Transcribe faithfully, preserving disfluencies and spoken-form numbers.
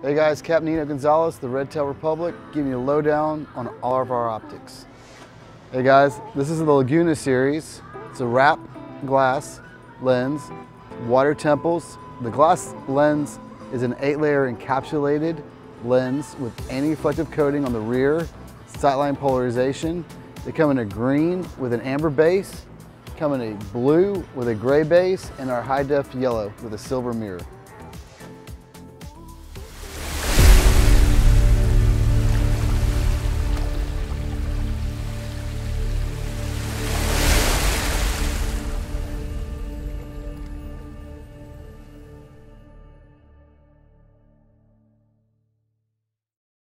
Hey guys, Captain Nino Gonzalez, the Redtail Republic, giving you a lowdown on all of our optics. Hey guys, this is the Laguna series. It's a wrap glass lens, water temples. The glass lens is an eight layer encapsulated lens with anti-reflective coating on the rear, sightline polarization. They come in a green with an amber base, come in a blue with a gray base, and our high def yellow with a silver mirror.